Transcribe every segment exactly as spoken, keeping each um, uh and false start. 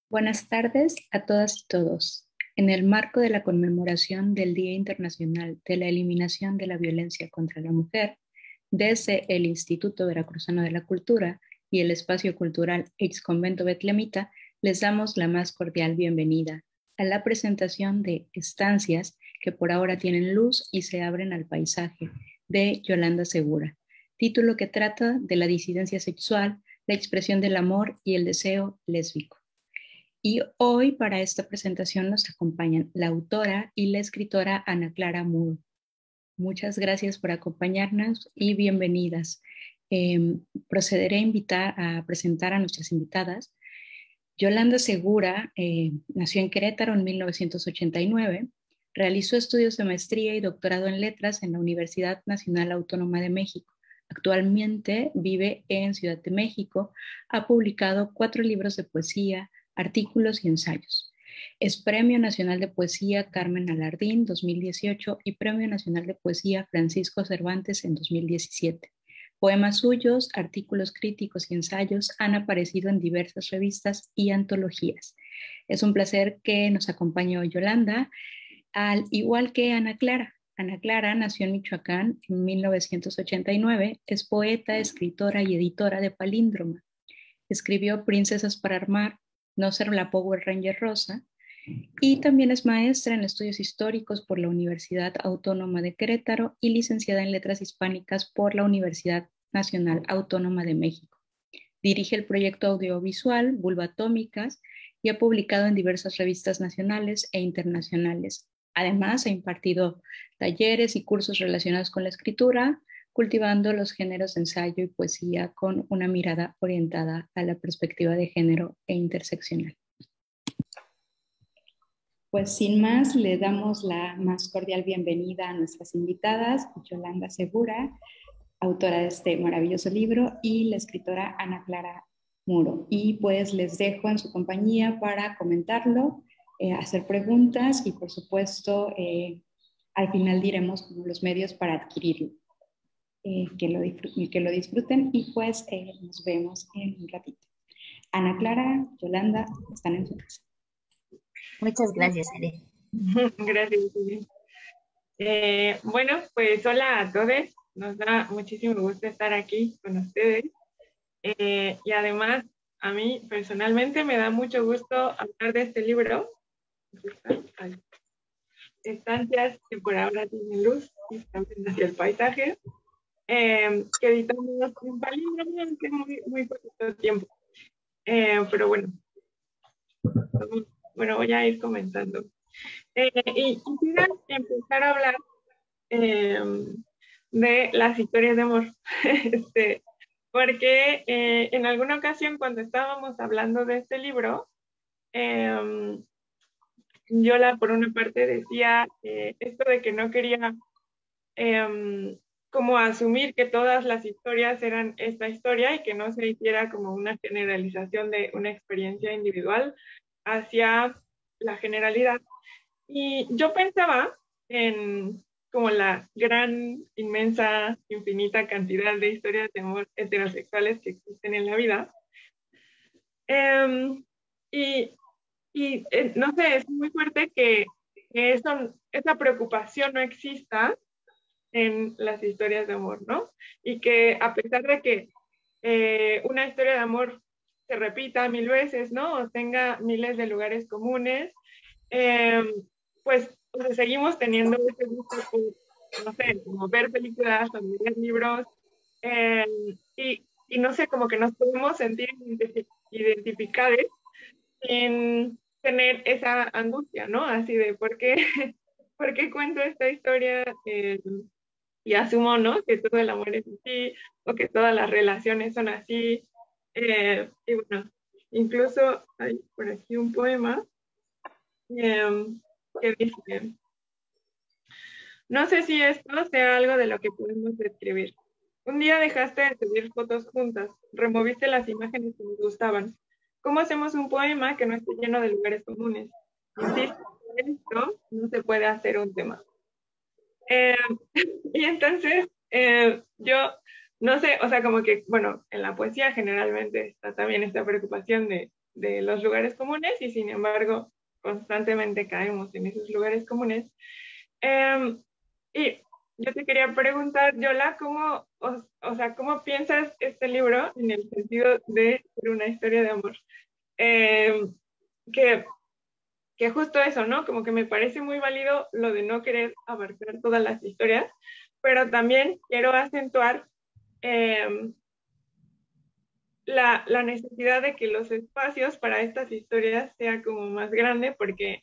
Buenas tardes a todas y todos. En el marco de la conmemoración del Día Internacional de la Eliminación de la Violencia contra la Mujer, desde el Instituto Veracruzano de la Cultura y el Espacio Cultural Ex Convento Betlemita, les damos la más cordial bienvenida a la presentación de Estancias que por ahora tienen luz y se abren al paisaje, de Yolanda Segura, título que trata de la disidencia sexual, la expresión del amor y el deseo lésbico. Y hoy para esta presentación nos acompañan la autora y la escritora Ana Clara Muro. Muchas gracias por acompañarnos y bienvenidas. Eh, procederé a invitar a presentar a nuestras invitadas. Yolanda Segura eh, nació en Querétaro en mil novecientos ochenta y nueve, realizó estudios de maestría y doctorado en letras en la Universidad Nacional Autónoma de México. Actualmente vive en Ciudad de México, ha publicado cuatro libros de poesía, artículos y ensayos. Es Premio Nacional de Poesía Carmen Alardín dos mil dieciocho y Premio Nacional de Poesía Francisco Cervantes en dos mil diecisiete. Poemas suyos, artículos críticos y ensayos han aparecido en diversas revistas y antologías. Es un placer que nos acompañe hoy Yolanda, al igual que Ana Clara. Ana Clara nació en Michoacán en mil novecientos ochenta y nueve, es poeta, escritora y editora de Palíndroma. Escribió Princesas para Armar, No ser la Power Ranger Rosa, y también es maestra en estudios históricos por la Universidad Autónoma de Querétaro y licenciada en Letras Hispánicas por la Universidad Nacional Autónoma de México. Dirige el proyecto audiovisual Vulvatómicas y ha publicado en diversas revistas nacionales e internacionales. Además, ha impartido talleres y cursos relacionados con la escritura, cultivando los géneros de ensayo y poesía con una mirada orientada a la perspectiva de género e interseccional. Pues sin más, le damos la más cordial bienvenida a nuestras invitadas, Yolanda Segura, autora de este maravilloso libro, y la escritora Ana Clara Muro. Y pues les dejo en su compañía para comentarlo, eh, hacer preguntas y por supuesto eh, al final diremos los medios para adquirirlo. Eh, que, lo que lo disfruten y pues eh, nos vemos en un ratito. Ana Clara, Yolanda, están en su casa. Muchas gracias, Ale. Gracias. Eh, bueno, pues hola a todos. Nos da muchísimo gusto estar aquí con ustedes. Eh, y además, a mí personalmente me da mucho gusto hablar de este libro. Estancias que por ahora tienen luz y están viendo hacia el paisaje. Eh, que editamos en Palíndromo hace muy, muy poquito tiempo. Eh, pero bueno, bueno, voy a ir comentando. Eh, y quisiera empezar a hablar eh, de las historias de amor. este, porque eh, en alguna ocasión cuando estábamos hablando de este libro, eh, Yola por una parte decía eh, esto de que no quería eh, como asumir que todas las historias eran esta historia y que no se hiciera como una generalización de una experiencia individual hacia la generalidad. Y yo pensaba en como la gran, inmensa, infinita cantidad de historias de amor heterosexuales que existen en la vida. Eh, y, y eh, no sé, es muy fuerte que, que eso, esa preocupación no exista en las historias de amor, ¿no? Y que a pesar de que eh, una historia de amor se repita mil veces, ¿no? O tenga miles de lugares comunes, eh, pues, pues seguimos teniendo ese gusto por, no sé, como ver películas o leer libros, eh, y, y no sé, como que nos podemos sentir identificados sin tener esa angustia, ¿no? Así de, ¿por qué, ¿por qué cuento esta historia? Eh, y asumo, ¿no? Que todo el amor es así, o que todas las relaciones son así. Eh, y bueno, incluso hay por aquí un poema eh, que dice, no sé si esto sea algo de lo que podemos describir. Un día dejaste de subir fotos juntas, removiste las imágenes que nos gustaban. ¿Cómo hacemos un poema que no esté lleno de lugares comunes? Insisto, esto no se puede hacer un tema. Eh, y entonces, eh, yo no sé, o sea, como que, bueno, en la poesía generalmente está también esta preocupación de, de los lugares comunes y sin embargo constantemente caemos en esos lugares comunes. Eh, y yo te quería preguntar, Yola, ¿cómo, o, o sea, ¿cómo piensas este libro en el sentido de ser una historia de amor? Eh, que, que justo eso, ¿no? Como que me parece muy válido lo de no querer abarcar todas las historias, pero también quiero acentuar eh, la, la necesidad de que los espacios para estas historias sea como más grande, porque,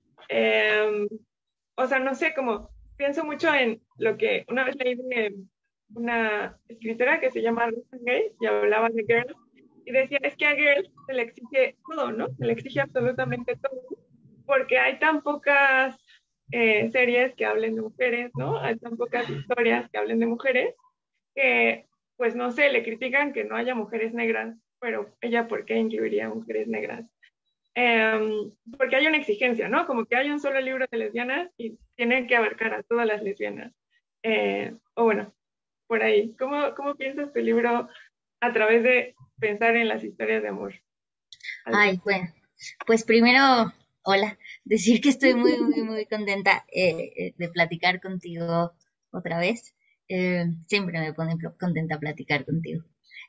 eh, o sea, no sé, como pienso mucho en lo que una vez leí de una escritora que se llama Ruth Gay y hablaba de Girl, y decía, es que a Girl se le exige todo, ¿no? Se le exige absolutamente todo, porque hay tan pocas eh, series que hablen de mujeres, ¿no? Hay tan pocas historias que hablen de mujeres, que, pues no sé, le critican que no haya mujeres negras, pero ella, ¿por qué incluiría mujeres negras? Eh, porque hay una exigencia, ¿no? Como que hay un solo libro de lesbianas y tienen que abarcar a todas las lesbianas. Eh, o bueno, por ahí. ¿Cómo, ¿Cómo piensas tu libro a través de pensar en las historias de amor? Ay, bueno, pues primero, hola, decir que estoy muy, muy, muy contenta eh, eh, de platicar contigo otra vez. Eh, siempre me pone contenta platicar contigo.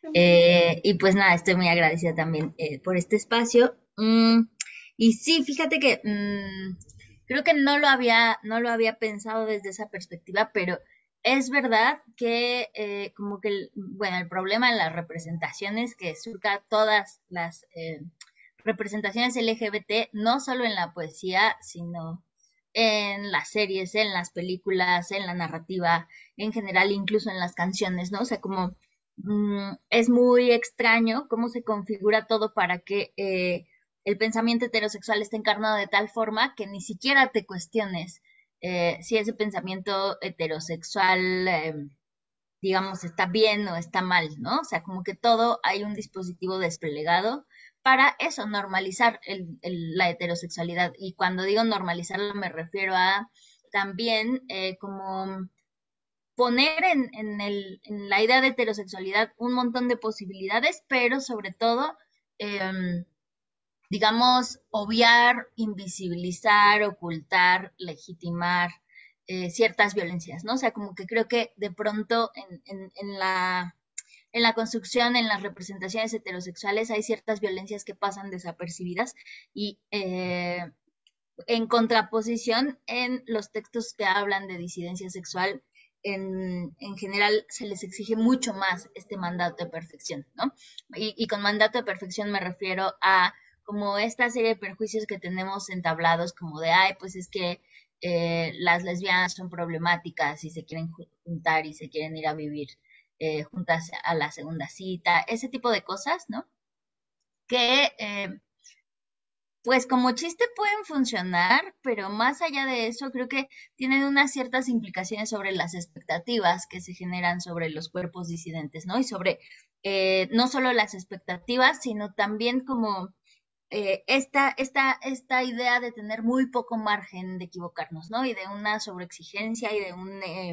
Eh, y pues nada, estoy muy agradecida también eh, por este espacio. Mm, y sí, fíjate que mm, creo que no lo había, no lo había pensado desde esa perspectiva, pero es verdad que eh, como que, el, bueno, el problema en las representaciones que surca todas las eh, representaciones L G B T, no solo en la poesía, sino en las series, en las películas, en la narrativa, en general, incluso en las canciones, ¿no? O sea, como mmm, es muy extraño cómo se configura todo para que eh, el pensamiento heterosexual esté encarnado de tal forma que ni siquiera te cuestiones eh, si ese pensamiento heterosexual, eh, digamos, está bien o está mal, ¿no? O sea, como que todo hay un dispositivo desplegado para eso, normalizar el, el, la heterosexualidad. Y cuando digo normalizarlo me refiero a también eh, como poner en, en, el, en, la idea de heterosexualidad un montón de posibilidades, pero sobre todo, eh, digamos, obviar, invisibilizar, ocultar, legitimar eh, ciertas violencias, ¿no? O sea, como que creo que de pronto en, en, en la en la construcción, en las representaciones heterosexuales, hay ciertas violencias que pasan desapercibidas y eh, en contraposición en los textos que hablan de disidencia sexual, en, en, general se les exige mucho más este mandato de perfección, ¿no? Y, y con mandato de perfección me refiero a como esta serie de perjuicios que tenemos entablados, como de, ay, pues es que eh, las lesbianas son problemáticas y se quieren juntar y se quieren ir a vivir eh, juntas a la segunda cita, ese tipo de cosas, ¿no? Que eh, pues como chiste pueden funcionar, pero más allá de eso creo que tienen unas ciertas implicaciones sobre las expectativas que se generan sobre los cuerpos disidentes, ¿no? Y sobre eh, no solo las expectativas, sino también como eh, esta, esta, esta idea de tener muy poco margen de equivocarnos, ¿no? Y de una sobreexigencia y de un, eh,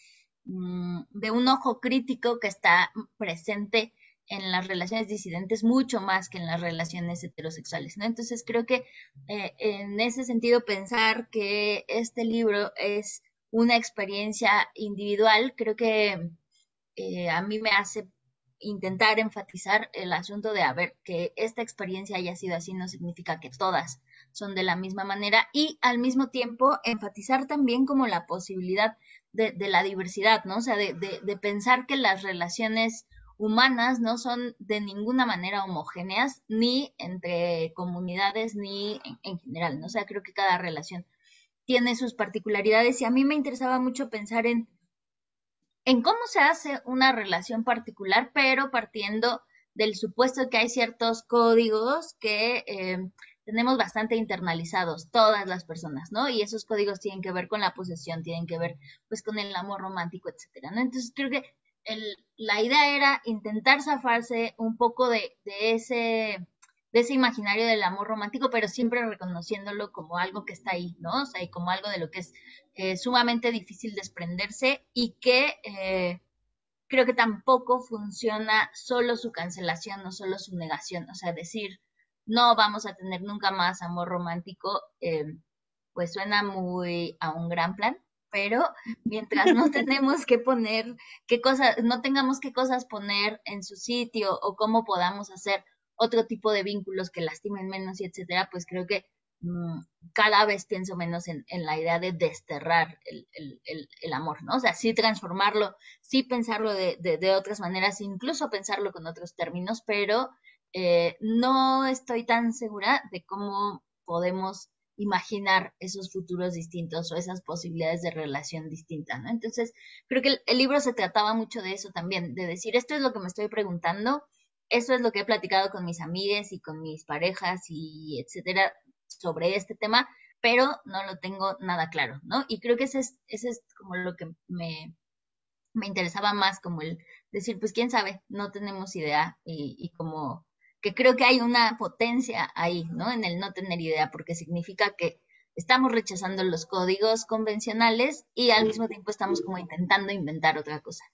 de un ojo crítico que está presente en las relaciones disidentes mucho más que en las relaciones heterosexuales, ¿no? Entonces creo que eh, en ese sentido pensar que este libro es una experiencia individual, creo que eh, a mí me hace intentar enfatizar el asunto de, a ver, que esta experiencia haya sido así no significa que todas son de la misma manera y al mismo tiempo enfatizar también como la posibilidad de, de la diversidad, ¿no? O sea, de, de, de pensar que las relaciones humanas no son de ninguna manera homogéneas, ni entre comunidades, ni en, en general, ¿no? O sea, creo que cada relación tiene sus particularidades y a mí me interesaba mucho pensar en en cómo se hace una relación particular, pero partiendo del supuesto que hay ciertos códigos que eh, tenemos bastante internalizados todas las personas, ¿no? Y esos códigos tienen que ver con la posesión, tienen que ver pues con el amor romántico, etcétera, ¿no? Entonces creo que el, la idea era intentar zafarse un poco de, de ese de ese imaginario del amor romántico, pero siempre reconociéndolo como algo que está ahí, ¿no? O sea, y como algo de lo que es eh, sumamente difícil desprenderse y que eh, creo que tampoco funciona solo su cancelación o solo su negación. O sea, decir, no vamos a tener nunca más amor romántico, eh, pues suena muy a un gran plan, pero mientras no tenemos que poner, qué cosas, no tengamos qué cosas poner en su sitio o cómo podamos hacer otro tipo de vínculos que lastimen menos y etcétera, pues creo que mmm, cada vez pienso menos en, en la idea de desterrar el, el, el, el, amor, ¿no? O sea, sí transformarlo, sí pensarlo de, de, de otras maneras, incluso pensarlo con otros términos, pero eh, no estoy tan segura de cómo podemos imaginar esos futuros distintos o esas posibilidades de relación distinta, ¿no? Entonces, creo que el, el, libro se trataba mucho de eso también, de decir, esto es lo que me estoy preguntando, esto es lo que he platicado con mis amigas y con mis parejas y etcétera sobre este tema, pero no lo tengo nada claro, ¿no? Y creo que ese es, ese es como lo que me, me interesaba más, como el decir, pues quién sabe, no tenemos idea y, y como que creo que hay una potencia ahí, ¿no? En el no tener idea, porque significa que estamos rechazando los códigos convencionales y al mismo tiempo estamos como intentando inventar otra cosa.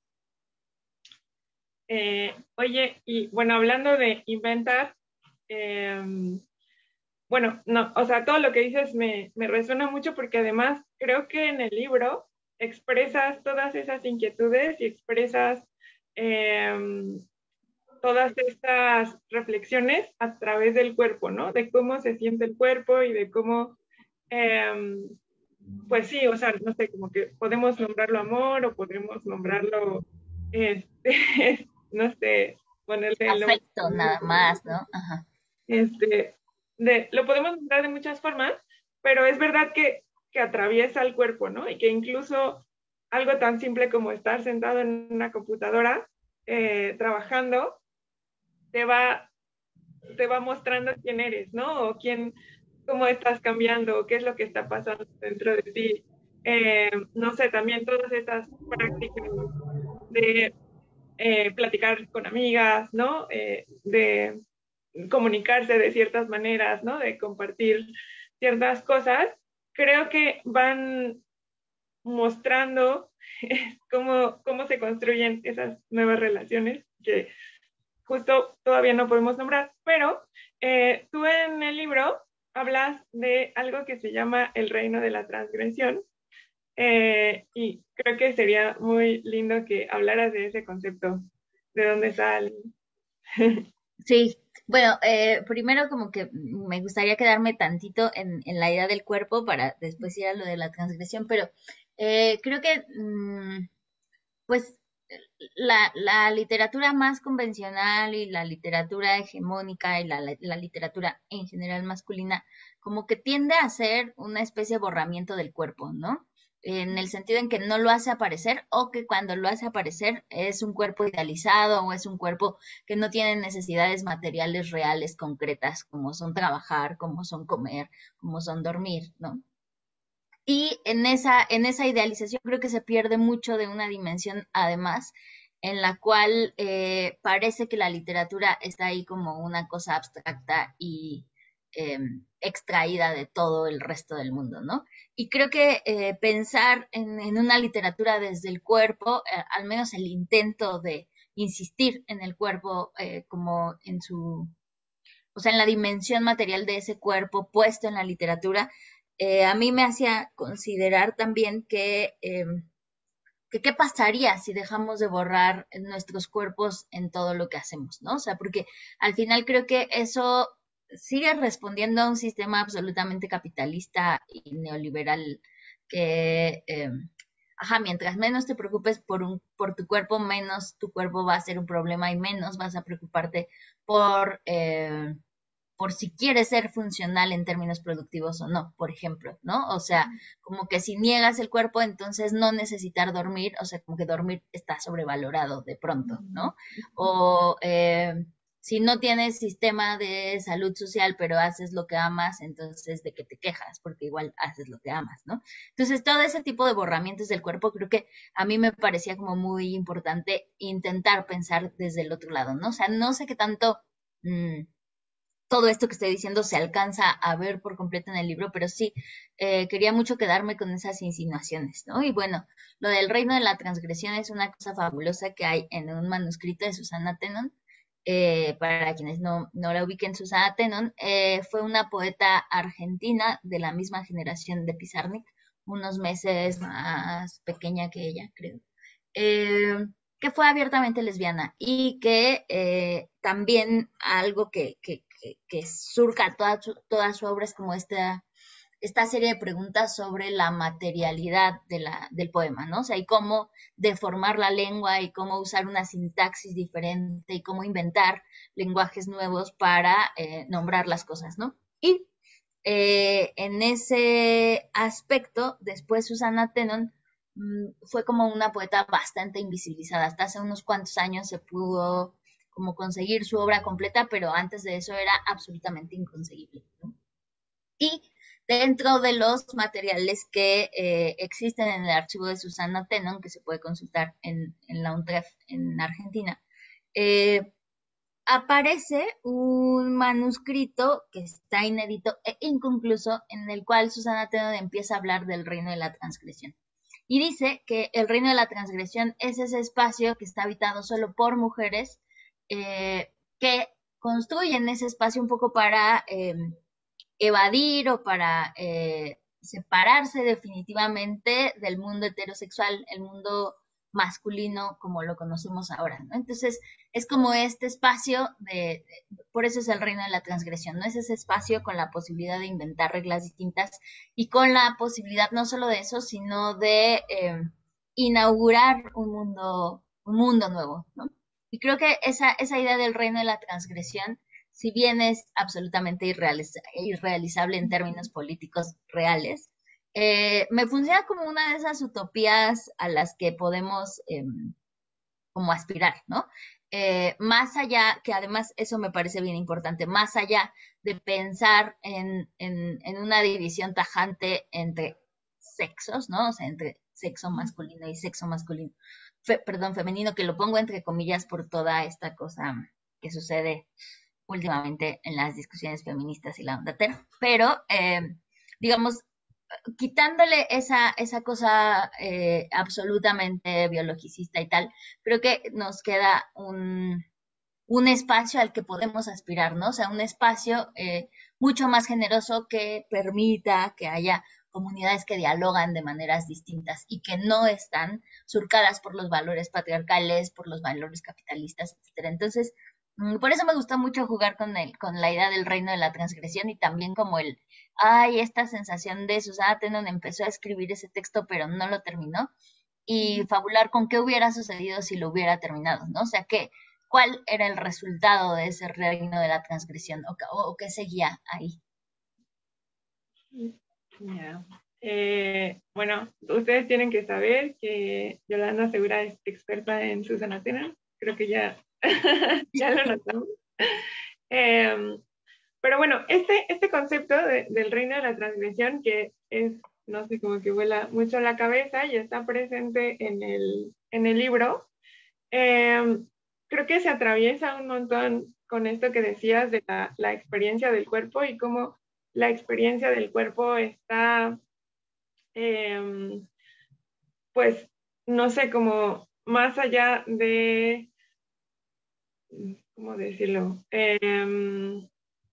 Eh, oye, y bueno, hablando de inventar, eh, bueno, no, o sea, todo lo que dices me, me resuena mucho porque además creo que en el libro expresas todas esas inquietudes y expresas eh, todas estas reflexiones a través del cuerpo, ¿no? De cómo se siente el cuerpo y de cómo, eh, pues sí, o sea, no sé, como que podemos nombrarlo amor o podemos nombrarlo, este, no sé, ponerle el nombre. Afecto, nada más, ¿no? Ajá. Este, de, lo podemos nombrar de muchas formas, pero es verdad que, que atraviesa el cuerpo, ¿no? Y que incluso algo tan simple como estar sentado en una computadora eh, trabajando, te va, te va mostrando quién eres, ¿no? O quién, cómo estás cambiando, o qué es lo que está pasando dentro de ti. Eh, no sé, también todas estas prácticas de eh, platicar con amigas, ¿no? Eh, de comunicarse de ciertas maneras, ¿no? De compartir ciertas cosas, creo que van mostrando cómo, cómo se construyen esas nuevas relaciones que justo todavía no podemos nombrar, pero eh, tú en el libro hablas de algo que se llama el reino de la transgresión, eh, y creo que sería muy lindo que hablaras de ese concepto, de dónde sale. Sí, bueno, eh, primero como que me gustaría quedarme tantito en, en la idea del cuerpo para después ir a lo de la transgresión, pero eh, creo que mmm, pues la, la literatura más convencional y la literatura hegemónica y la, la, la literatura en general masculina como que tiende a ser una especie de borramiento del cuerpo, ¿no? En el sentido en que no lo hace aparecer o que cuando lo hace aparecer es un cuerpo idealizado o es un cuerpo que no tiene necesidades materiales reales concretas como son trabajar, como son comer, como son dormir, ¿no? Y en esa, en esa idealización creo que se pierde mucho de una dimensión, además, en la cual eh, parece que la literatura está ahí como una cosa abstracta y eh, extraída de todo el resto del mundo, ¿no? Y creo que eh, pensar en, en, una literatura desde el cuerpo, eh, al menos el intento de insistir en el cuerpo eh, como en su, o sea, en la dimensión material de ese cuerpo puesto en la literatura, eh, a mí me hacía considerar también que, eh, que qué pasaría si dejamos de borrar nuestros cuerpos en todo lo que hacemos, ¿no? O sea, porque al final creo que eso sigue respondiendo a un sistema absolutamente capitalista y neoliberal que, eh, ajá, mientras menos te preocupes por, un, por tu cuerpo, menos tu cuerpo va a ser un problema y menos vas a preocuparte por... Eh, por si quiere ser funcional en términos productivos o no, por ejemplo, ¿no? O sea, como que si niegas el cuerpo, entonces no necesitar dormir, o sea, como que dormir está sobrevalorado de pronto, ¿no? O eh, si no tienes sistema de salud social, pero haces lo que amas, entonces de qué te quejas, porque igual haces lo que amas, ¿no? Entonces, todo ese tipo de borramientos del cuerpo, creo que a mí me parecía como muy importante intentar pensar desde el otro lado, ¿no? O sea, no sé qué tanto... Mmm, todo esto que estoy diciendo se alcanza a ver por completo en el libro, pero sí, eh, quería mucho quedarme con esas insinuaciones, ¿no? Y bueno, lo del reino de la transgresión es una cosa fabulosa que hay en un manuscrito de Susana Tenon, Eh, para quienes no, no la ubiquen, Susana Tenon, eh, fue una poeta argentina de la misma generación de Pizarnik, unos meses más pequeña que ella, creo, eh, que fue abiertamente lesbiana y que eh, también algo que, que, que, que surca toda su, toda su obra es como esta esta serie de preguntas sobre la materialidad de la, del poema, ¿no? O sea, y cómo deformar la lengua y cómo usar una sintaxis diferente y cómo inventar lenguajes nuevos para eh, nombrar las cosas, ¿no? Y eh, en ese aspecto, después Susana Tenon mmm, fue como una poeta bastante invisibilizada. Hasta hace unos cuantos años se pudo como conseguir su obra completa, pero antes de eso era absolutamente inconseguible, ¿no? Y dentro de los materiales que eh, existen en el archivo de Susana Tenon, que se puede consultar en, en la UNTREF en Argentina, eh, aparece un manuscrito que está inédito e inconcluso, en el cual Susana Tenon empieza a hablar del reino de la transgresión. Y dice que el reino de la transgresión es ese espacio que está habitado solo por mujeres eh, que construyen ese espacio un poco para eh, evadir o para eh, separarse definitivamente del mundo heterosexual, el mundo masculino como lo conocemos ahora, ¿no? Entonces, es como este espacio de, de, por eso es el reino de la transgresión, ¿no? Es ese espacio con la posibilidad de inventar reglas distintas y con la posibilidad no solo de eso, sino de eh, inaugurar un mundo, un mundo nuevo, ¿no? Y creo que esa, esa idea del reino de la transgresión, si bien es absolutamente irrealiz irrealizable en términos políticos reales, eh, me funciona como una de esas utopías a las que podemos eh, como aspirar, ¿no? Eh, más allá, que además eso me parece bien importante, más allá de pensar en, en, en una división tajante entre sexos, ¿no? O sea, entre sexo masculino y sexo masculino, fe, perdón, femenino, que lo pongo entre comillas por toda esta cosa que sucede últimamente en las discusiones feministas y la onda tera, pero eh, digamos, quitándole esa, esa cosa eh, absolutamente biologicista y tal, creo que nos queda un, un espacio al que podemos aspirar, ¿no? O sea, un espacio eh, mucho más generoso que permita que haya comunidades que dialogan de maneras distintas y que no están surcadas por los valores patriarcales, por los valores capitalistas, etcétera. Entonces, por eso me gusta mucho jugar con el, con la idea del reino de la transgresión y también como el, ay, esta sensación de Susana Tenon empezó a escribir ese texto pero no lo terminó y fabular con qué hubiera sucedido si lo hubiera terminado, ¿no? O sea, que, ¿cuál era el resultado de ese reino de la transgresión o, o, o qué seguía ahí? Yeah. Eh, bueno, ustedes tienen que saber que Yolanda Segura es experta en Susana Tenon, creo que ya ya lo notamos. Eh, pero bueno, este, este concepto de, del reino de la transgresión, que es, no sé, como que vuela mucho a la cabeza y está presente en el, en el libro, eh, creo que se atraviesa un montón con esto que decías de la, la experiencia del cuerpo y cómo la experiencia del cuerpo está, eh, pues, no sé, como más allá de, ¿cómo decirlo? Eh,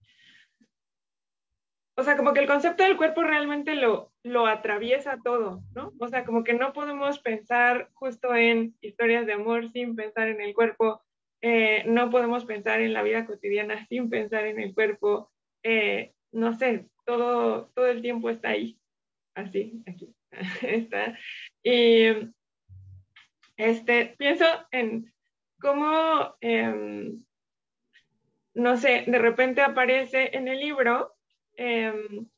o sea, como que el concepto del cuerpo realmente lo, lo atraviesa todo, ¿no? O sea, como que no podemos pensar justo en historias de amor sin pensar en el cuerpo, eh, no podemos pensar en la vida cotidiana sin pensar en el cuerpo, eh, no sé, todo, todo el tiempo está ahí, así, aquí, está. Y este, pienso en cómo, eh, no sé, de repente aparece en el libro, eh,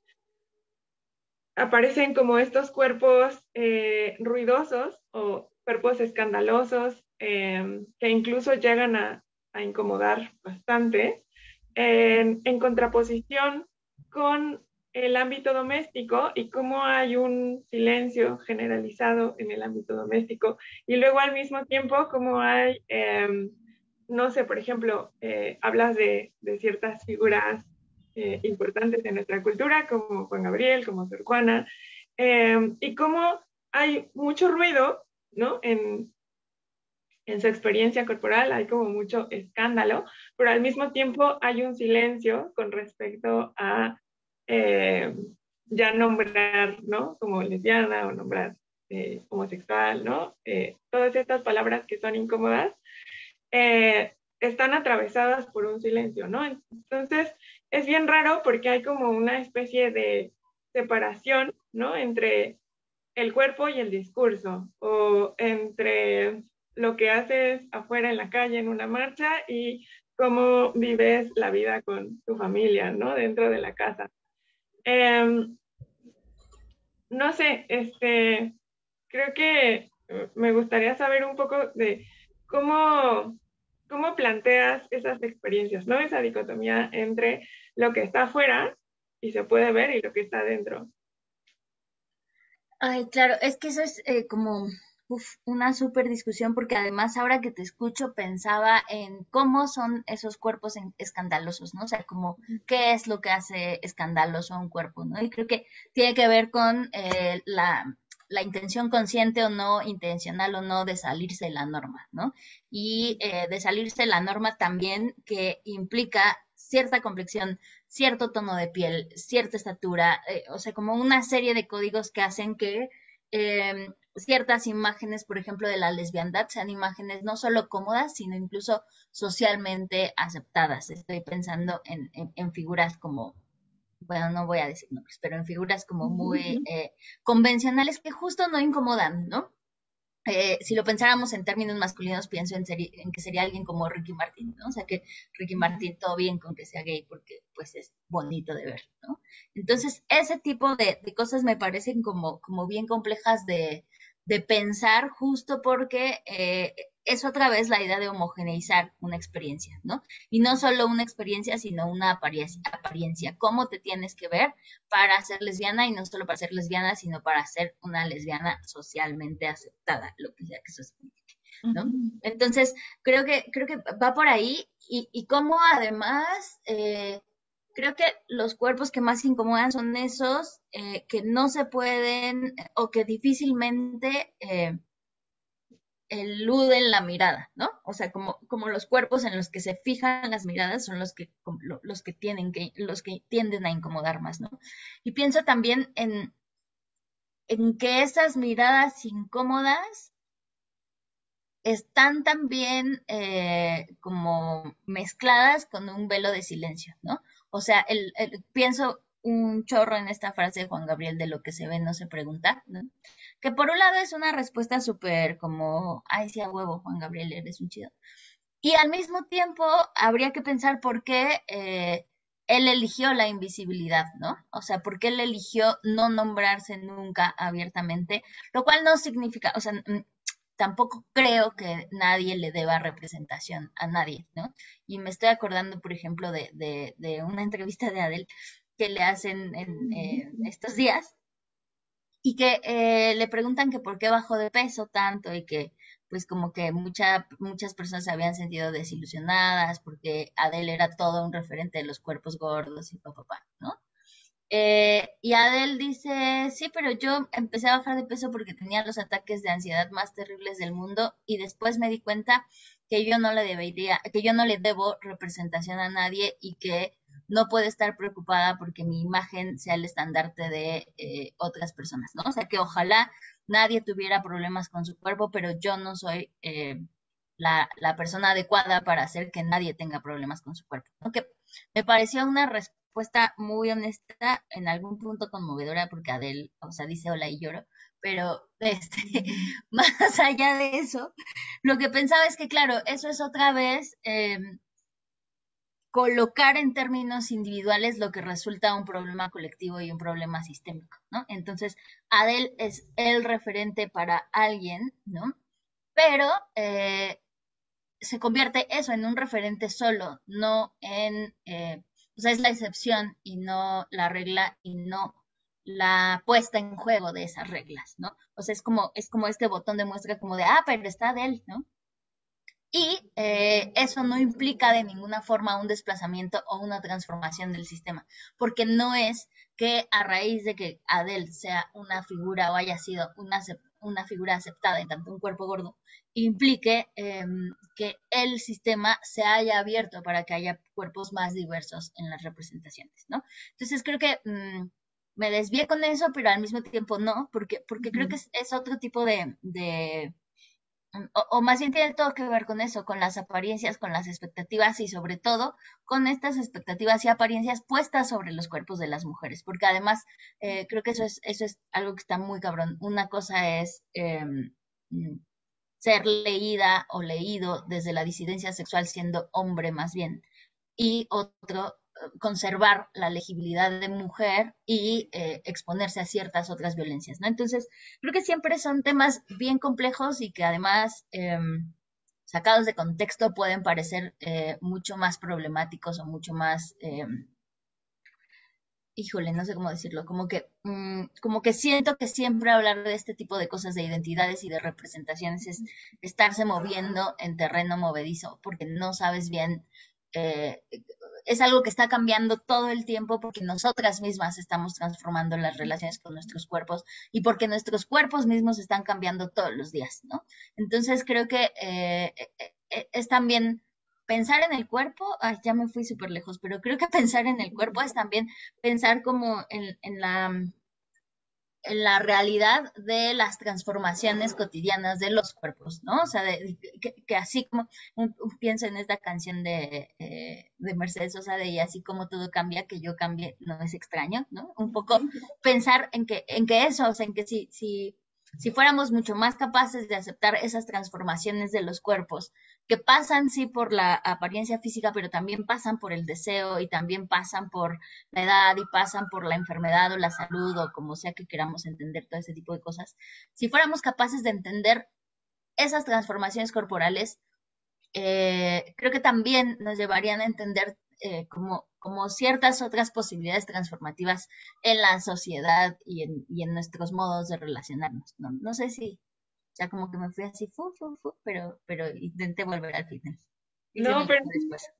aparecen como estos cuerpos eh, ruidosos o cuerpos escandalosos eh, que incluso llegan a, a incomodar bastante, en, en contraposición con el ámbito doméstico y cómo hay un silencio generalizado en el ámbito doméstico y luego al mismo tiempo cómo hay, eh, no sé, por ejemplo, eh, hablas de, de ciertas figuras eh, importantes en nuestra cultura, como Juan Gabriel, como Sor Juana, eh, y cómo hay mucho ruido, ¿no? En, en su experiencia corporal, hay como mucho escándalo, pero al mismo tiempo hay un silencio con respecto a eh, ya nombrar, ¿no? Como lesbiana o nombrar eh, homosexual, ¿no? Eh, todas estas palabras que son incómodas eh, están atravesadas por un silencio, ¿no? Entonces, es bien raro porque hay como una especie de separación, ¿no? Entre el cuerpo y el discurso, o entre lo que haces afuera en la calle en una marcha y cómo vives la vida con tu familia, ¿no? Dentro de la casa. Eh, no sé, este, creo que me gustaría saber un poco de cómo, cómo planteas esas experiencias, ¿no? Esa dicotomía entre lo que está afuera y se puede ver y lo que está adentro. Ay, claro, es que eso es eh, como uf, una súper discusión porque además ahora que te escucho pensaba en cómo son esos cuerpos en- escandalosos, ¿no? O sea, como qué es lo que hace escandaloso a un cuerpo, ¿no? Y creo que tiene que ver con eh, la, la intención consciente o no, intencional o no de salirse de la norma, ¿no? Y eh, de salirse de la norma también que implica cierta complexión, cierto tono de piel, cierta estatura, eh, o sea, como una serie de códigos que hacen que eh, ciertas imágenes, por ejemplo, de la lesbiandad, sean imágenes no solo cómodas, sino incluso socialmente aceptadas. Estoy pensando en, en, en figuras como, bueno, no voy a decir nombres, pero en figuras como muy eh, convencionales que justo no incomodan, ¿no? Eh, si lo pensáramos en términos masculinos, pienso en, seri en, que sería alguien como Ricky Martin, ¿no? O sea, que Ricky Martin todo bien con que sea gay porque pues es bonito de ver, ¿no? Entonces, ese tipo de, de cosas me parecen como, como bien complejas de, de pensar justo porque eh, es otra vez la idea de homogeneizar una experiencia, ¿no? Y no solo una experiencia, sino una apariencia, apariencia. ¿Cómo te tienes que ver para ser lesbiana? Y no solo para ser lesbiana, sino para ser una lesbiana socialmente aceptada, lo que sea que eso signifique, ¿no? Entonces, creo que, creo que va por ahí y, y cómo además, eh, creo que los cuerpos que más incomodan son esos eh, que no se pueden o que difícilmente eh, eluden la mirada, ¿no? O sea, como, como los cuerpos en los que se fijan las miradas son los que, los que tienen que, los que tienden a incomodar más, ¿no? Y pienso también en, en que esas miradas incómodas están también eh, como mezcladas con un velo de silencio, ¿no? O sea, el, el, pienso un chorro en esta frase de Juan Gabriel de lo que se ve no se pregunta, ¿no? Que por un lado es una respuesta súper como, ay, sí, a huevo, Juan Gabriel, eres un chido. Y al mismo tiempo habría que pensar por qué eh, él eligió la invisibilidad, ¿no? O sea, por qué él eligió no nombrarse nunca abiertamente, lo cual no significa, o sea, tampoco creo que nadie le deba representación a nadie, ¿no? Y me estoy acordando, por ejemplo, de, de, de una entrevista de Adele que le hacen en eh, estos días y que eh, le preguntan que por qué bajó de peso tanto y que pues como que mucha, muchas personas se habían sentido desilusionadas porque Adele era todo un referente de los cuerpos gordos y papá, pa, pa, ¿no? Eh, y Adele dice, sí, pero yo empecé a bajar de peso porque tenía los ataques de ansiedad más terribles del mundo y después me di cuenta que yo no le debería, que yo no le debo representación a nadie y que no puedo estar preocupada porque mi imagen sea el estandarte de eh, otras personas, ¿no? O sea, que ojalá nadie tuviera problemas con su cuerpo, pero yo no soy eh, la, la persona adecuada para hacer que nadie tenga problemas con su cuerpo, ¿no? Que me pareció una respuesta muy honesta, en algún punto conmovedora, porque Adele, o sea, dice hola y lloro, pero este, más allá de eso, lo que pensaba es que, claro, eso es otra vez eh, colocar en términos individuales lo que resulta un problema colectivo y un problema sistémico, ¿no? Entonces, Adele es el referente para alguien, ¿no? Pero eh, se convierte eso en un referente solo, no en, eh, o sea, es la excepción y no la regla y no la puesta en juego de esas reglas, ¿no? O sea, es como, es como este botón de muestra como de, ah, pero está de él, ¿no? Y eh, eso no implica de ninguna forma un desplazamiento o una transformación del sistema, porque no es que a raíz de que Adele sea una figura o haya sido una, una figura aceptada en tanto un cuerpo gordo, implique eh, que el sistema se haya abierto para que haya cuerpos más diversos en las representaciones, ¿no? Entonces creo que mmm, me desvié con eso, pero al mismo tiempo no, porque, porque creo que es, es otro tipo de, de o, o, más bien tiene todo que ver con eso, con las apariencias, con las expectativas y sobre todo con estas expectativas y apariencias puestas sobre los cuerpos de las mujeres, porque además eh, creo que eso es, eso es algo que está muy cabrón. Una cosa es eh, ser leída o leído desde la disidencia sexual siendo hombre más bien, y otro conservar la legibilidad de mujer y eh, exponerse a ciertas otras violencias, ¿no? Entonces, creo que siempre son temas bien complejos y que además, eh, sacados de contexto, pueden parecer eh, mucho más problemáticos o mucho más, eh, híjole, no sé cómo decirlo, como que, mmm, como que siento que siempre hablar de este tipo de cosas, de identidades y de representaciones, es estarse moviendo en terreno movedizo, porque no sabes bien, eh, es algo que está cambiando todo el tiempo porque nosotras mismas estamos transformando las relaciones con nuestros cuerpos y porque nuestros cuerpos mismos están cambiando todos los días, ¿no? Entonces creo que eh, es también pensar en el cuerpo, ay, ya me fui súper lejos, pero creo que pensar en el cuerpo es también pensar como en, en la en la realidad de las transformaciones cotidianas de los cuerpos, ¿no? O sea, de, que, que, así como un, un, pienso en esta canción de, eh, de Mercedes Sosa de y así como todo cambia, que yo cambie, no es extraño, ¿no? Un poco pensar en que, en que eso, o sea, en que si, si, si fuéramos mucho más capaces de aceptar esas transformaciones de los cuerpos, que pasan sí por la apariencia física, pero también pasan por el deseo y también pasan por la edad y pasan por la enfermedad o la salud o como sea que queramos entender todo ese tipo de cosas. Si fuéramos capaces de entender esas transformaciones corporales, eh, creo que también nos llevarían a entender eh, como, como ciertas otras posibilidades transformativas en la sociedad y en, y en nuestros modos de relacionarnos. No, no sé si, o sea, como que me fui así, fu, fu, fu, pero, pero intenté volver al fitness. No, pero después.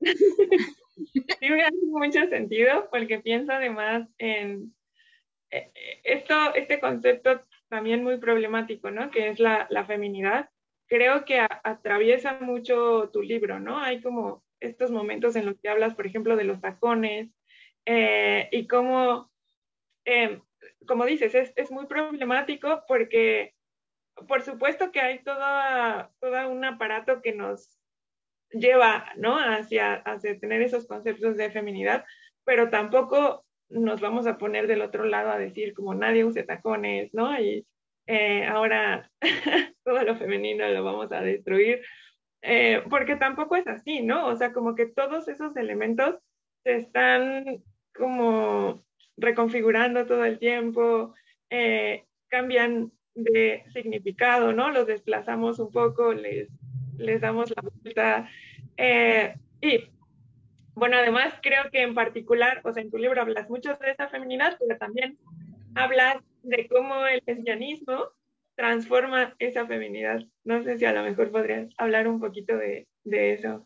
Sí me hace mucho sentido porque pienso además en eh, esto, este concepto también muy problemático, ¿no? Que es la, la feminidad. Creo que a, atraviesa mucho tu libro, ¿no? Hay como estos momentos en los que hablas, por ejemplo, de los tacones eh, y cómo, eh, como dices, es, es muy problemático porque por supuesto que hay toda, toda un aparato que nos lleva, ¿no? Hacia, hacia tener esos conceptos de feminidad, pero tampoco nos vamos a poner del otro lado a decir como nadie use tacones, ¿no? Y eh, ahora todo lo femenino lo vamos a destruir, eh, porque tampoco es así, ¿no? O sea, como que todos esos elementos se están como reconfigurando todo el tiempo, eh, cambian de significado, ¿no? Los desplazamos un poco, les, les damos la vuelta. Eh, y bueno, además creo que en particular, o sea, en tu libro hablas mucho de esa feminidad, pero también hablas de cómo el lesbianismo transforma esa feminidad. No sé si a lo mejor podrías hablar un poquito de, de eso.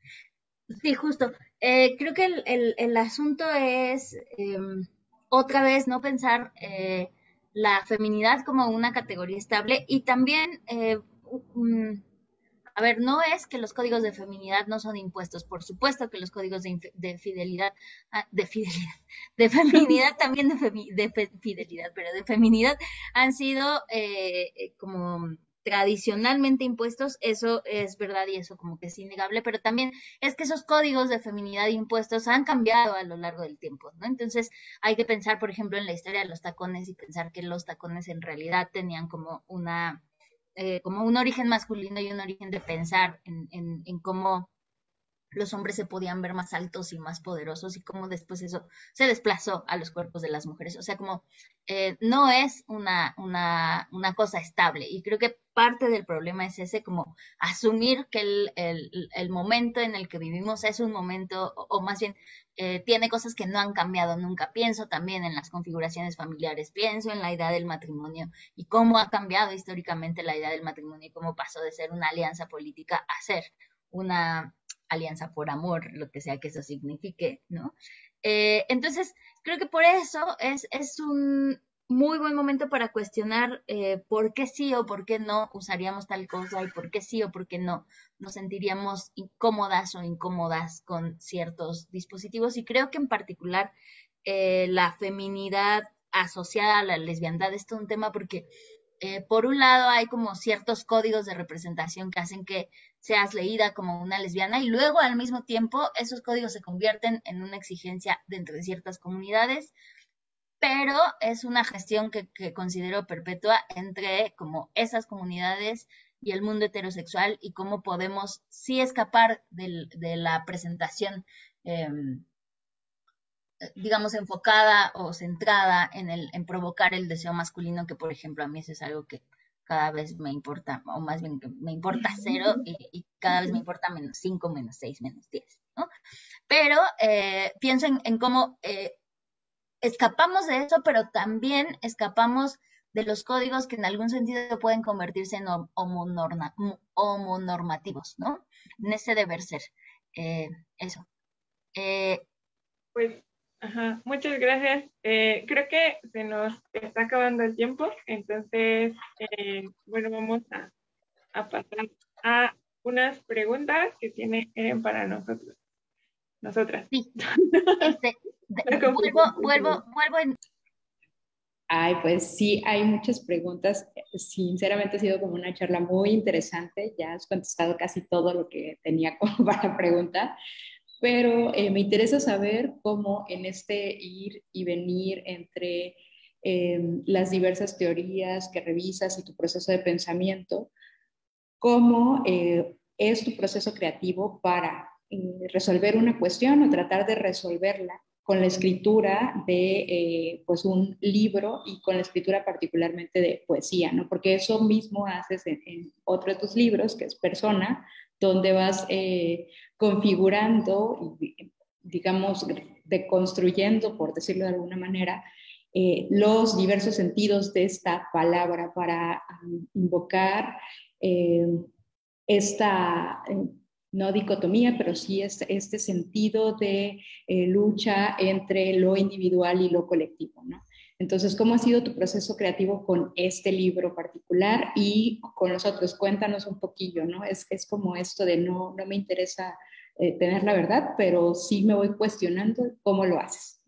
Sí, justo. Eh, creo que el, el, el asunto es eh, otra vez no pensar eh, la feminidad como una categoría estable y también, eh, um, a ver, no es que los códigos de feminidad no son impuestos, por supuesto que los códigos de, de fidelidad, ah, de fidelidad, de feminidad también de, femi de fe fidelidad, pero de feminidad han sido eh, como tradicionalmente impuestos, eso es verdad y eso como que es innegable, pero también es que esos códigos de feminidad impuestos han cambiado a lo largo del tiempo, ¿no? Entonces hay que pensar, por ejemplo, en la historia de los tacones y pensar que los tacones en realidad tenían como una, eh, como un origen masculino y un origen de pensar en, en, en cómo los hombres se podían ver más altos y más poderosos y cómo después eso se desplazó a los cuerpos de las mujeres. O sea, como eh, no es una, una, una cosa estable y creo que parte del problema es ese, como asumir que el, el, el momento en el que vivimos es un momento, o, o más bien eh, tiene cosas que no han cambiado nunca. Pienso también en las configuraciones familiares, pienso en la idea del matrimonio y cómo ha cambiado históricamente la idea del matrimonio y cómo pasó de ser una alianza política a ser una alianza por amor, lo que sea que eso signifique, ¿no? Eh, entonces, creo que por eso es, es un, muy buen momento para cuestionar eh, por qué sí o por qué no usaríamos tal cosa y por qué sí o por qué no nos sentiríamos incómodas o incómodas con ciertos dispositivos. Y creo que en particular eh, la feminidad asociada a la lesbiandad es todo un tema porque eh, por un lado hay como ciertos códigos de representación que hacen que seas leída como una lesbiana y luego al mismo tiempo esos códigos se convierten en una exigencia dentro de ciertas comunidades, pero es una gestión que, que considero perpetua entre como esas comunidades y el mundo heterosexual y cómo podemos sí escapar del, de la presentación, eh, digamos, enfocada o centrada en, el, en provocar el deseo masculino, que por ejemplo a mí eso es algo que cada vez me importa, o más bien que me importa cero y, y cada vez me importa menos cinco, menos seis, menos diez, ¿no? Pero eh, pienso en, en cómo eh, escapamos de eso, pero también escapamos de los códigos que en algún sentido pueden convertirse en homonorma, homonormativos, ¿no? En ese deber ser. Eh, eso. Eh, Pues, ajá, muchas gracias. Eh, creo que se nos está acabando el tiempo, entonces, eh, bueno, vamos a, a pasar a unas preguntas que tiene Eren para nosotros, nosotras. sí. Este, de, vuelvo, vuelvo, vuelvo en, Ay, pues sí, hay muchas preguntas. Sinceramente ha sido como una charla muy interesante. Ya has contestado casi todo lo que tenía como para preguntar, pero eh, me interesa saber cómo en este ir y venir entre eh, las diversas teorías que revisas y tu proceso de pensamiento, cómo eh, es tu proceso creativo para eh, resolver una cuestión o tratar de resolverla con la escritura de eh, pues un libro y con la escritura particularmente de poesía, ¿no? Porque eso mismo haces en, en otro de tus libros, que es Persona, donde vas eh, configurando y, digamos, deconstruyendo, por decirlo de alguna manera, eh, los diversos sentidos de esta palabra para um, invocar eh, esta, eh, no dicotomía, pero sí este, este sentido de eh, lucha entre lo individual y lo colectivo, ¿no? Entonces, ¿cómo ha sido tu proceso creativo con este libro particular y con los otros? Cuéntanos un poquillo, ¿no? Es, es como esto de no, no me interesa eh, tener la verdad, pero sí me voy cuestionando cómo lo haces.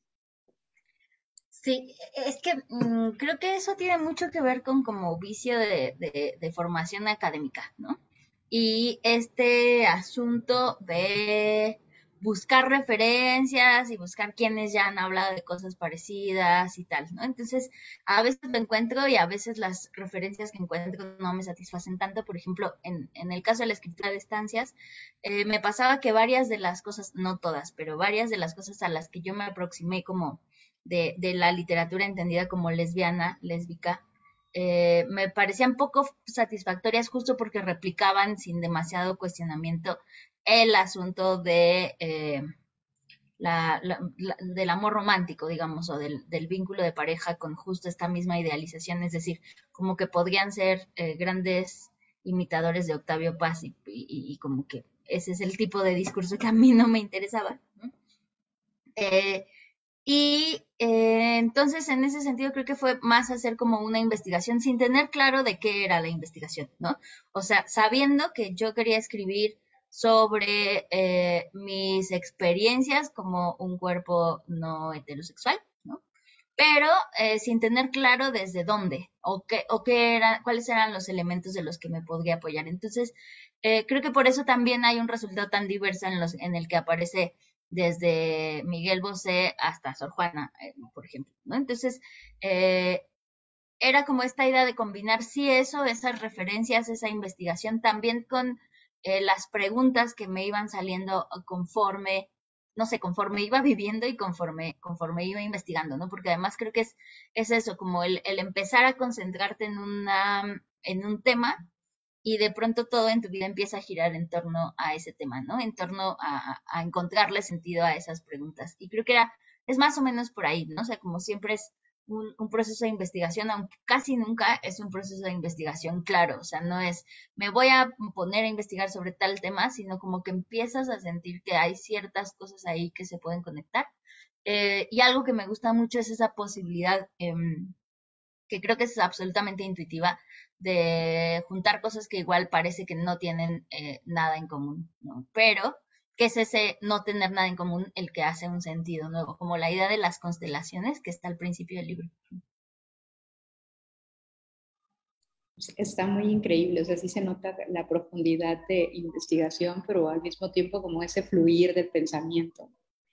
sí, es que mmm, creo que eso tiene mucho que ver con como vicio de, de, de formación académica, ¿no? Y este asunto de buscar referencias y buscar quienes ya han hablado de cosas parecidas y tal, ¿no? Entonces, a veces lo encuentro y a veces las referencias que encuentro no me satisfacen tanto. Por ejemplo, en, en el caso de la escritura de estancias, eh, me pasaba que varias de las cosas, no todas, pero varias de las cosas a las que yo me aproximé como de, de la literatura entendida como lesbiana, lésbica, eh, me parecían poco satisfactorias justo porque replicaban sin demasiado cuestionamiento el asunto de eh, la, la, la, del amor romántico, digamos, o del, del, vínculo de pareja con justo esta misma idealización, es decir, como que podrían ser eh, grandes imitadores de Octavio Paz y, y, y, como que ese es el tipo de discurso que a mí no me interesaba, ¿no? Eh, y eh, entonces, en ese sentido, creo que fue más hacer como una investigación sin tener claro de qué era la investigación, ¿no? O sea, sabiendo que yo quería escribir sobre eh, mis experiencias como un cuerpo no heterosexual, ¿no? Pero eh, sin tener claro desde dónde o qué, o qué era, cuáles eran los elementos de los que me podría apoyar. Entonces, eh, creo que por eso también hay un resultado tan diverso en, los, en el que aparece desde Miguel Bosé hasta Sor Juana, eh, por ejemplo, ¿no? Entonces, eh, era como esta idea de combinar sí eso, esas referencias, esa investigación, también con eh, las preguntas que me iban saliendo conforme, no sé, conforme iba viviendo y conforme, conforme iba investigando, ¿no? Porque además creo que es, es eso, como el, el empezar a concentrarte en, una, en un tema y de pronto todo en tu vida empieza a girar en torno a ese tema, ¿no? En torno a, a encontrarle sentido a esas preguntas. Y creo que era, es más o menos por ahí, ¿no? O sea, como siempre es un, un proceso de investigación, aunque casi nunca es un proceso de investigación claro, o sea, no es, me voy a poner a investigar sobre tal tema, sino como que empiezas a sentir que hay ciertas cosas ahí que se pueden conectar. Eh, y algo que me gusta mucho es esa posibilidad, eh, que creo que es absolutamente intuitiva, de juntar cosas que igual parece que no tienen eh, nada en común, ¿no? Pero que es ese no tener nada en común el que hace un sentido nuevo, como la idea de las constelaciones que está al principio del libro. Está muy increíble, o sea, sí se nota la profundidad de investigación, pero al mismo tiempo como ese fluir del pensamiento.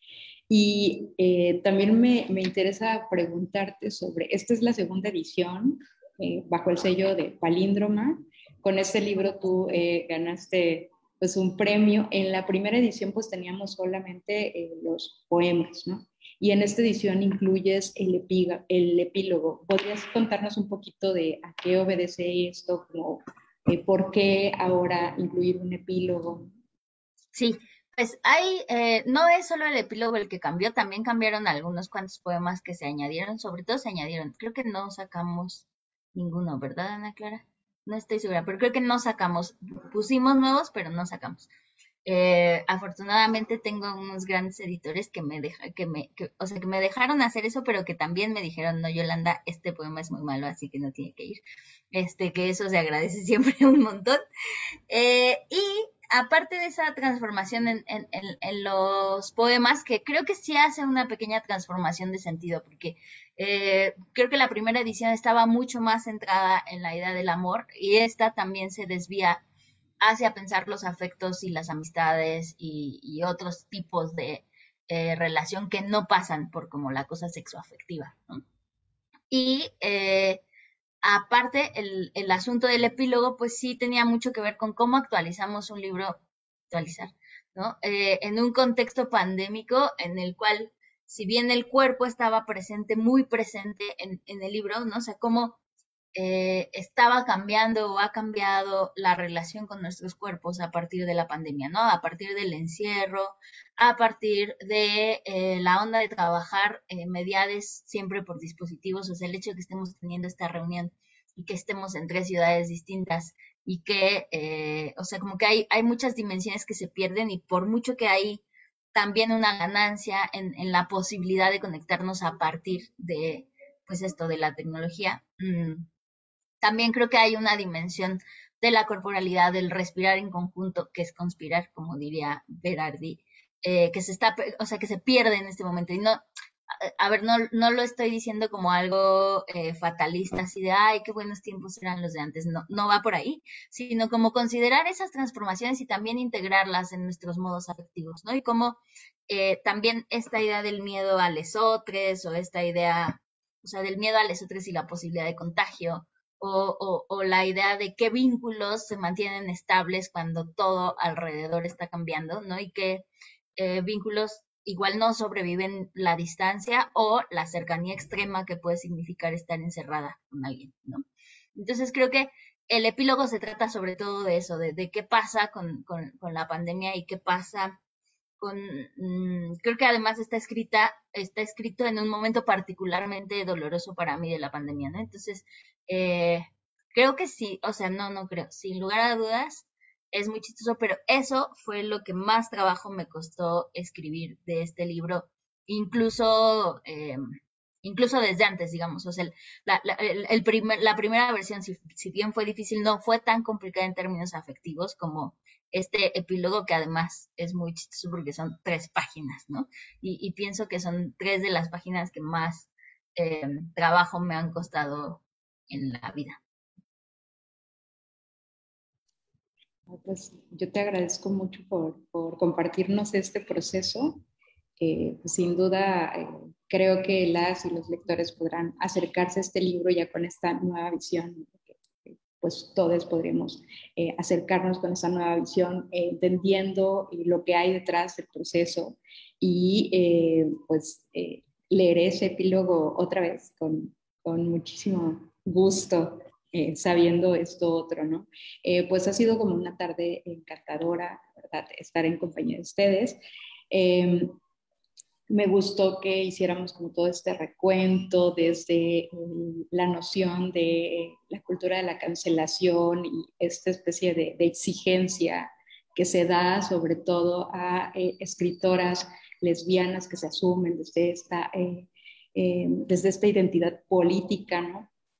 Y eh, también me, me interesa preguntarte sobre, esta es la segunda edición eh, bajo el sello de Palíndroma. Con este libro tú eh, ganaste pues un premio. En la primera edición pues teníamos solamente eh, los poemas, ¿no? Y en esta edición incluyes el, epiga, el epílogo. ¿Podrías contarnos un poquito de a qué obedece esto? Como, eh, ¿por qué ahora incluir un epílogo? Sí, pues hay, eh, no es solo el epílogo el que cambió, también cambiaron algunos cuantos poemas que se añadieron, sobre todo se añadieron, creo que no sacamos ninguno, ¿verdad, Ana Clara? No estoy segura, pero creo que no sacamos, pusimos nuevos, pero no sacamos. Eh, afortunadamente tengo unos grandes editores que me deja, que me, que, o sea, que me dejaron hacer eso, pero que también me dijeron, no, Yolanda, este poema es muy malo, así que no tiene que ir. Este, que eso se agradece siempre un montón. Eh, y aparte de esa transformación en, en, en, en, los poemas, que creo que sí hace una pequeña transformación de sentido, porque eh, creo que la primera edición estaba mucho más centrada en la idea del amor y esta también se desvía hacia pensar los afectos y las amistades y, y otros tipos de eh, relación que no pasan por como la cosa sexoafectiva, ¿no? Y eh, aparte, el, el asunto del epílogo, pues sí tenía mucho que ver con cómo actualizamos un libro, actualizar, ¿no? Eh, en un contexto pandémico en el cual, si bien el cuerpo estaba presente, muy presente en, en el libro, ¿no? O sea, cómo eh, estaba cambiando o ha cambiado la relación con nuestros cuerpos a partir de la pandemia, ¿no? A partir del encierro, a partir de eh, la onda de trabajar eh, mediades siempre por dispositivos, o sea, el hecho de que estemos teniendo esta reunión y que estemos en tres ciudades distintas y que, eh, o sea, como que hay, hay muchas dimensiones que se pierden y por mucho que hay también una ganancia en, en la posibilidad de conectarnos a partir de, pues esto, de la tecnología, mmm, también creo que hay una dimensión de la corporalidad, del respirar en conjunto, que es conspirar, como diría Berardi, eh, que se está, o sea, que se pierde en este momento. Y no, a, a ver, no, no lo estoy diciendo como algo eh, fatalista, así de, ay, qué buenos tiempos eran los de antes. No, no va por ahí, sino como considerar esas transformaciones y también integrarlas en nuestros modos afectivos, ¿no? Y como eh, también esta idea del miedo a lesotres o esta idea, o sea, del miedo a lesotres y la posibilidad de contagio, o, o, o, la idea de qué vínculos se mantienen estables cuando todo alrededor está cambiando, ¿no? Y qué eh, vínculos igual no sobreviven la distancia o la cercanía extrema que puede significar estar encerrada con alguien, ¿no? Entonces creo que el epílogo se trata sobre todo de eso, de, de qué pasa con, con, con la pandemia y qué pasa con, mmm, creo que además está escrita, está escrito en un momento particularmente doloroso para mí de la pandemia, ¿no? Entonces, eh, creo que sí, o sea, no, no creo, sin lugar a dudas, es muy chistoso, pero eso fue lo que más trabajo me costó escribir de este libro, incluso, eh, incluso desde antes, digamos, o sea, el, la, la, el, el primer, la primera versión, si, si bien fue difícil, no fue tan complicada en términos afectivos como este epílogo, que además es muy chistoso porque son tres páginas, ¿no? Y, y pienso que son tres de las páginas que más eh, trabajo me han costado en la vida. Pues yo te agradezco mucho por, por compartirnos este proceso. Eh, pues sin duda, eh, creo que las y los lectores podrán acercarse a este libro ya con esta nueva visión. Pues todos podremos eh, acercarnos con esa nueva visión, eh, entendiendo eh, lo que hay detrás del proceso y eh, pues eh, leer ese epílogo otra vez con, con muchísimo gusto, eh, sabiendo esto otro, ¿no? Eh, pues ha sido como una tarde encantadora, ¿verdad? Estar en compañía de ustedes. Eh, me gustó que hiciéramos como todo este recuento desde eh, la noción de la cultura de la cancelación y esta especie de, de exigencia que se da sobre todo a eh, escritoras lesbianas que se asumen desde esta, eh, eh, desde esta identidad política, ¿no?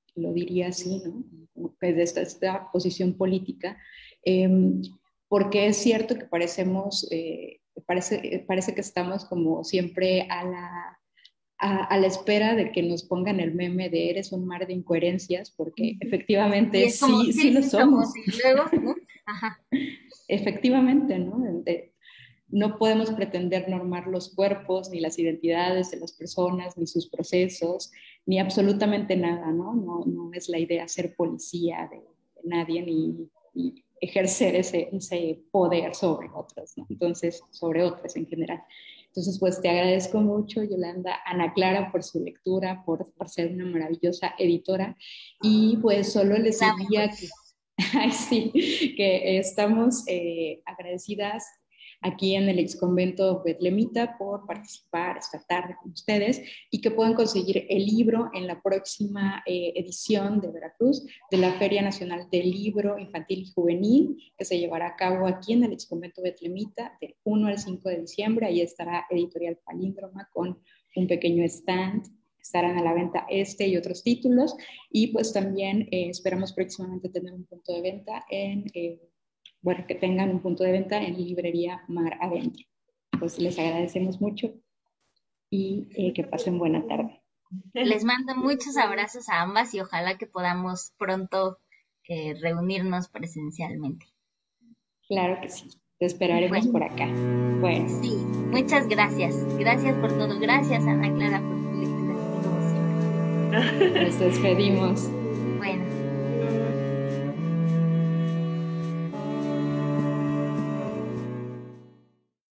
lo diría así, ¿no? Desde esta, esta posición política, eh, porque es cierto que parecemos, eh, parece, parece que estamos como siempre a la, a, a la espera de que nos pongan el meme de eres un mar de incoherencias, porque Y efectivamente es como, sí, sí sí, lo sí somos, somos. y luego, ¿no? Ajá. Efectivamente, ¿no? De, no podemos pretender normar los cuerpos, ni las identidades de las personas, ni sus procesos, ni absolutamente nada, ¿no? No, no es la idea ser policía de, de nadie, ni, ni ejercer ese, ese poder sobre otros, ¿no? Entonces, sobre otras en general. Entonces, pues te agradezco mucho, Yolanda, Ana Clara, por su lectura, por, por ser una maravillosa editora. Y pues solo les Dame, diría que, pues. ay, sí, que estamos eh, agradecidas aquí en el exconvento Betlemita por participar esta tarde con ustedes y que puedan conseguir el libro en la próxima eh, edición de Veracruz de la Feria Nacional del Libro Infantil y Juvenil que se llevará a cabo aquí en el exconvento Betlemita del uno al cinco de diciembre. Ahí estará Editorial Palíndroma con un pequeño stand. Estarán a la venta este y otros títulos y pues también eh, esperamos próximamente tener un punto de venta en eh, bueno, que tengan un punto de venta en librería Mar Adentro. Pues les agradecemos mucho y eh, que pasen buena tarde. Les mando muchos abrazos a ambas y ojalá que podamos pronto eh, reunirnos presencialmente. Claro que sí, te esperaremos Bueno, por acá. Bueno. Sí, muchas gracias. Gracias por todo. Gracias, Ana Clara, por tu lectura, como siempre. Nos despedimos.